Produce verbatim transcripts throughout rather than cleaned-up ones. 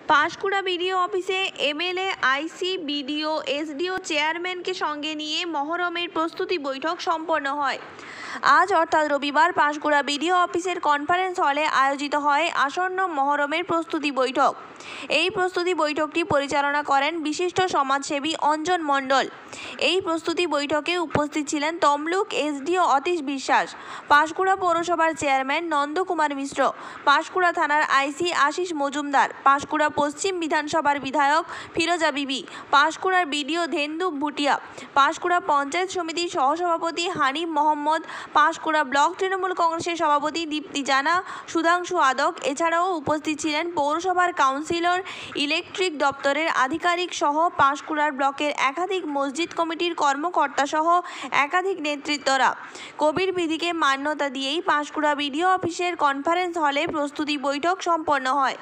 Panskura BDO অফিসে MLA, IC, BDO, SDO চেয়ারম্যানকে সঙ্গে নিয়ে মহরমের প্রস্তুতি বৈঠক সম্পন্ন হয়। আজ অর্থাৎ রবিবার পাঁশকুড়া বিডিও অফিসের কনফারেন্স হলে আয়োজিত হয় আসন্ন মহরমের প্রস্তুতি বৈঠক। এই প্রস্তুতি বৈঠকটি পরিচালনা করেন বিশিষ্ট সমাজসেবী অঞ্জন মণ্ডল। এই প্রস্তুতি বৈঠকে উপস্থিত ছিলেন তমলুক এসডিও অতীশ বিশ্বাস, পাঁশকুড়া পৌরসভার চেয়ারম্যান নন্দকুমার মিশ্র, পাঁশকুড়া থানার আইসি আশিস মজুমদার, পাঁশকুড়া পশ্চিম বিধানসভার বিধায়ক ফিরোজা বিবি, পাঁশকুড়ার বিডিও ধেন্দু ভুটিয়া, পাঁশকুড়া পঞ্চায়েত সমিতির সহসভাপতি হানিফ মোহাম্মদ, পাঁশকুড়া ব্লক তৃণমূল কংগ্রেসের সভাপতি দীপ্তি জানা, সুধাংশু আদক। এছাড়াও উপস্থিত ছিলেন পৌরসভার কাউন্সিলর, ইলেকট্রিক দপ্তরের আধিকারিক সহ পাঁশকুড়ার ব্লকের একাধিক মসজিদ কমিটির কর্মকর্তা সহ একাধিক নেতৃত্বরা। কোভিড বিধিকে মান্যতা দিয়েই পাঁশকুড়া বিডিও অফিসের কনফারেন্স হলে প্রস্তুতি বৈঠক সম্পন্ন হয়।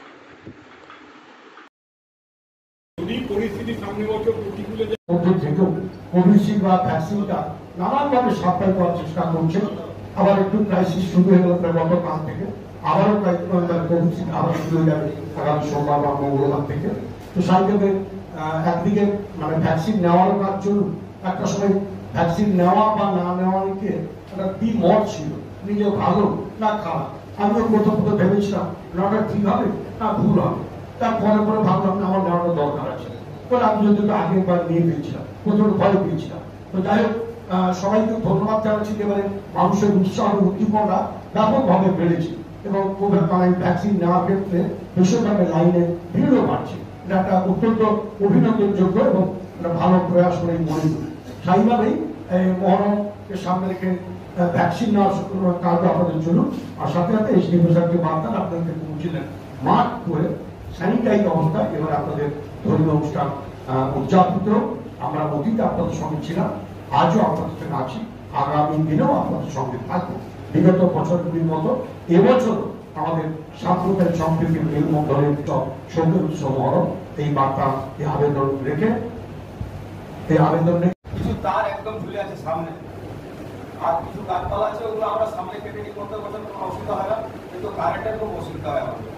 কোভিশিল্ড বা ভ্যাকসিনটা নানানভাবে সাপ্লাই করার চেষ্টা করছে। আবার একটু ক্রাইসিস শুরু হয়ে গেল গতকাল থেকে, আবারও কোভিশিল্ড আবার শুরু হয়ে যাবে আগামী সোমবার বা মঙ্গলবার থেকে। তো সাইকেলের একদিকে মানে ভ্যাকসিন নেওয়ার কাজ চলুন, একটা সময় ভ্যাকসিন নেওয়া বা না নেওয়া নিয়ে একটা দ্বিমত ছিল, নিজে ভালো না খারাপ। আমিও প্রথম প্রথম ভেবেছিলাম নেওয়াটা ঠিক হবে না ভুল হবে, তারপরে পরে ভাবলাম না আমার নেওয়াটা দরকার আছে বলে আমি যদি আগে একবার নিয়ে পেয়েছিলাম, প্রথমে ভয় পেয়েছিলাম। তো যাই হোক, সবাইকে ধন্যবাদ জানাচ্ছি। এবারে মানুষের উৎসাহ উদ্দীপনা ব্যাপকভাবে বেড়েছে এবং কোভিড ভ্যাকসিন নেওয়ার ক্ষেত্রে বেসরকারি লাইনে ভিড়ও বাড়ছে। এটা একটা অত্যন্ত অভিনন্দনযোগ্য এবং একটা ভালো প্রয়াস করে মনে করি। সেইভাবেই মহরমকে সামনে রেখে ভ্যাকসিন নেওয়ার কাজ আপনাদের চলুন। আর সাথে সাথে এই নির্দেশককে বার্তা আপনাদের পৌঁছিলেন মাস্ক করে স্যানিটাইজ অবস্থায় এবার আপনাদের ধর্মীয় অনুষ্ঠান উদযাপিত। আমরা অতীতে আপনাদের সঙ্গে ছিলাম, আজও আপনাদের সঙ্গে আছি, আগামী দিনেও আপনাদের সঙ্গে থাকবো। বিগত বছরগুলির মতো এবছরও আমাদের সাম্প্রদায়িক সম্প্রীতির মেলবন্ধনের সৌন্দর্য উৎসব মহরম এই বার্তা, এই আবেদন রেখে এই আবেদন রেখে কিছু তার একদম ঝুলে আছে সামনে, আর কিছু গাছপালা আছে ওগুলো আমরা সামনে কেটে নিয়ে করতে করতে কোনো অসুবিধা হয় না, কিন্তু কারেন্টের খুব অসুবিধা হয় আমাদের।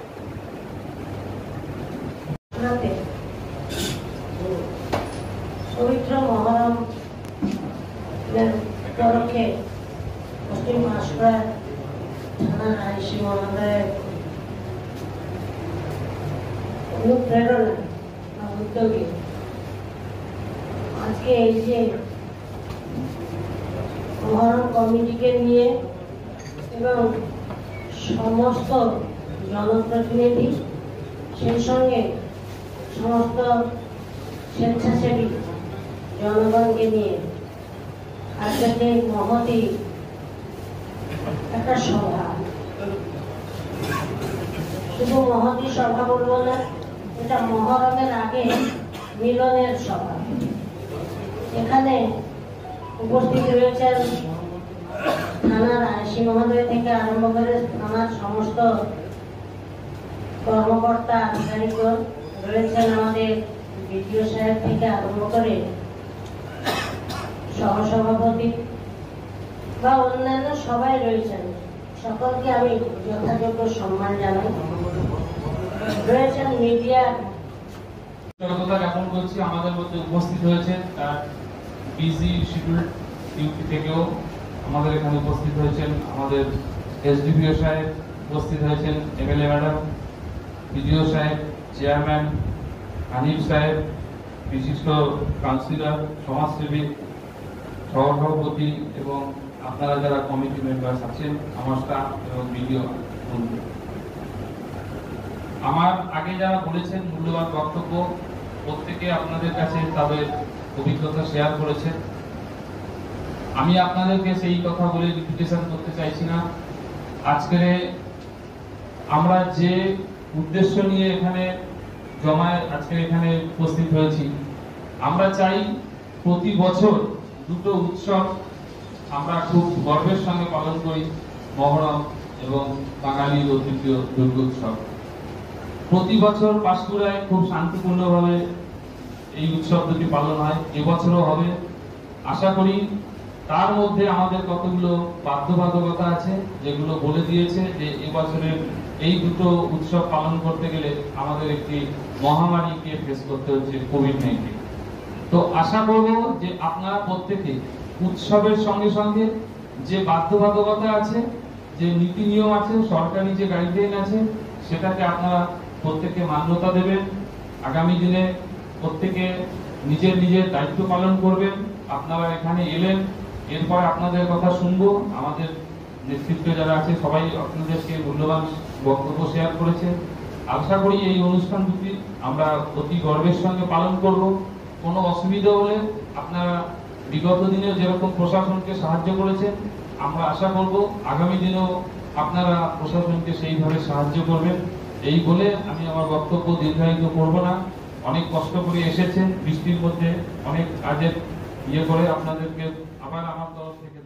পবিত্র মহরম উপলক্ষে পশ্চিম পাঁশকুড়া থানার আইসি মহোদয়ের অনুপ্রেরণা বা উদ্যোগে আজকে এই যে মহরম কমিটিকে নিয়ে এবং সমস্ত জনপ্রতিনিধি, সেই সঙ্গে সমস্ত স্বেচ্ছাসেবী জনগণকে নিয়ে আজকে মহতি একটা সভা, শুধু মহতি সভা বলবো না, এটা মহরমের আগে মিলনের সভা। এখানে উপস্থিত রয়েছেন থানার আইসি মহোদয় থেকে আরম্ভ করে থানার সমস্ত কর্মকর্তা আধিকারিকগণ রয়েছেন, আমাদের বিডিও সাহেব থেকে আরম্ভ করে সহসভাপতি বা অন্যান্য সবাই রয়েছেন। সকলকে আমি যথাযোগ্য সম্মান জানাই। রয়েছেন মিডিয়া জ্ঞাপন করছি, আমাদের মধ্যে উপস্থিত হয়েছে তার বিজি শিডিউল ডিউটি থেকেও আমাদের এখানে উপস্থিত হয়েছেন আমাদের এসডিপিও সাহেব, উপস্থিত হয়েছেন এমএলএ ম্যাডাম, বিডিও সাহেব, চেয়ারম্যান হানিফ সাহেব, বিশিষ্ট কাউন্সিলর, সমাজসেবী, সহসভাপতি এবং আপনারা যারা কমিটি মেম্বার্স আছেন, আমার স্টাফ এবং বিডিও বন্ধু। আমার আগে যারা বলেছেন মূল্যবান বক্তব্য, প্রত্যেকে আপনাদের কাছে তাদের অভিজ্ঞতা শেয়ার করেছেন। আমি আপনাদেরকে সেই কথা বলে রিপিটেশন করতে চাইছি না। আজকের আমরা যে উদ্দেশ্য নিয়ে এখানে জমায় আজকে এখানে উপস্থিত হয়েছি, আমরা চাই প্রতি বছর দুটো উৎসব আমরা খুব গর্বের সঙ্গে পালন করি, মহরম এবং বাঙালির অদ্বিতীয় দুর্গোৎসব। প্রতি বছর পাঁশকুড়ায় খুব শান্তিপূর্ণভাবে এই উৎসব দুটি পালন হয়, এবছরও হবে আশা করি। তার মধ্যে আমাদের কতগুলো বাধ্যবাধকতা আছে যেগুলো বলে দিয়েছে যে এবছরের এই দুটো উৎসব পালন করতে গেলে আমাদের একটি মহামারীকে ফেস করতে হচ্ছে, কোভিড নাইন্টিন। তো আশা করব যে আপনারা প্রত্যেকে উৎসবের সঙ্গে সঙ্গে যে বাধ্যবাধকতা আছে, যে নীতি নিয়ম আছে, সরকারি যে গাইডলাইন আছে, সেটাকে আপনারা প্রত্যেকে মান্যতা দেবেন। আগামী দিনে প্রত্যেকে নিজের নিজের দায়িত্ব পালন করবেন। আপনারা এখানে এলেন, এরপর আপনাদের কথা শুনবো। আমাদের নেতৃত্বে যারা আছে সবাই আপনাদেরকে মূল্যবান বক্তব্য শেয়ার করেছে। আশা করি এই অনুষ্ঠান দুটি আমরা অতি গর্বের সঙ্গে পালন করব। কোনো অসুবিধা হলে আপনারা বিগত দিনে যেরকম প্রশাসনকে সাহায্য করেছেন, আমরা আশা করব আগামী দিনেও আপনারা প্রশাসনকে সেইভাবে সাহায্য করবেন। এই বলে আমি আমার বক্তব্য দীর্ঘায়িত করব না। অনেক কষ্ট করে এসেছেন, বৃষ্টির মধ্যে অনেক কাজের ইয়ে করে আপনাদেরকে আবার আমার তরফ থেকে